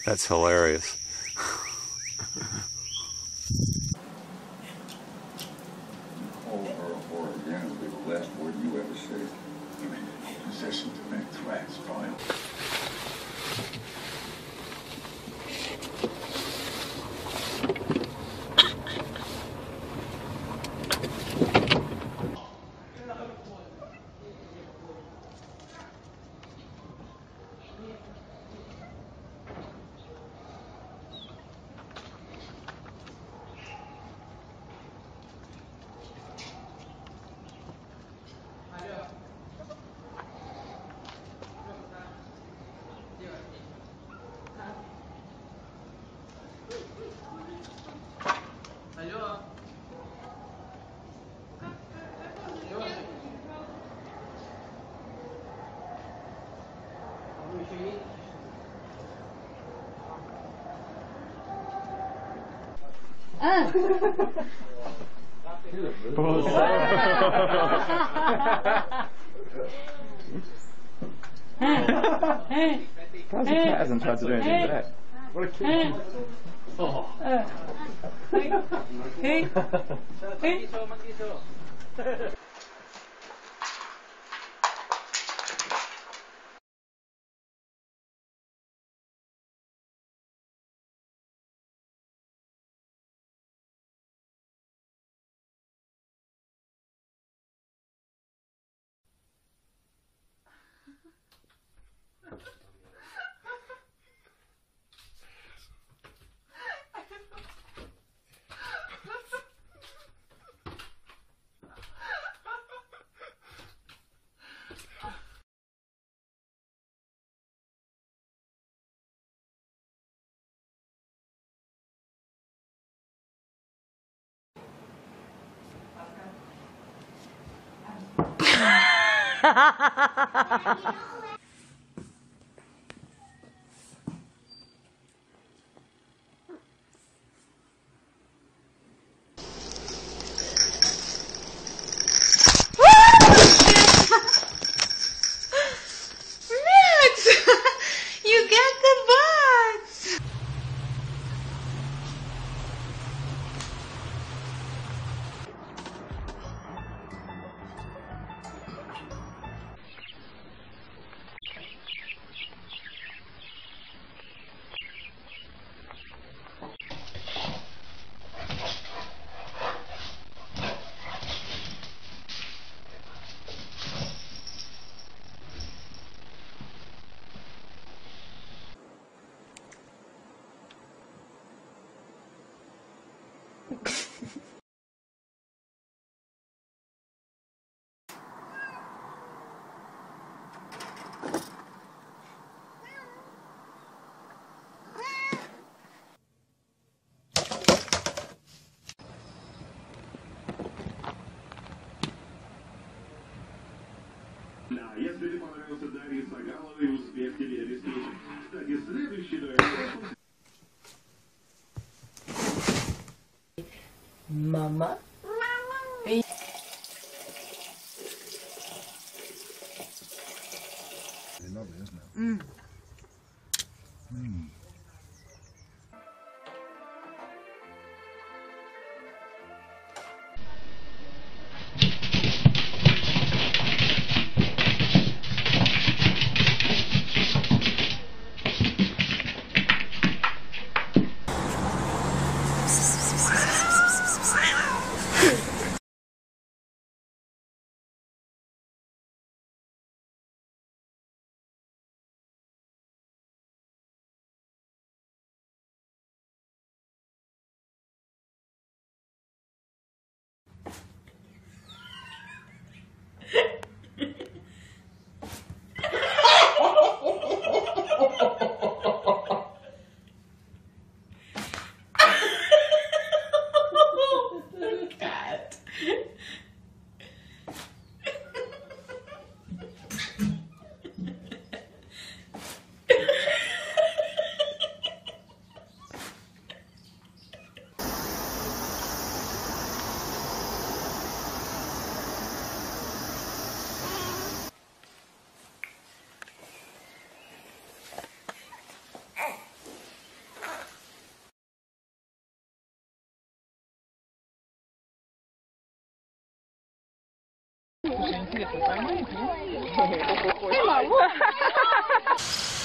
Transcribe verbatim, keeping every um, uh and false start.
That's hilarious. Or, or again, will be the last word you ever say. You mean possession to make threats, vile. Ah. How's the cat hasn't tried to do anything to that? What a kid. Oh. Hey. Hey. Hey. You get the box! Если понравился Дарье Сагаловой успех телереспечи. Кстати, следующий дуэт. Mama. Mama. Lovely, isn't it? Mm. Mm. Cat. Интересно, поймаете? Эй,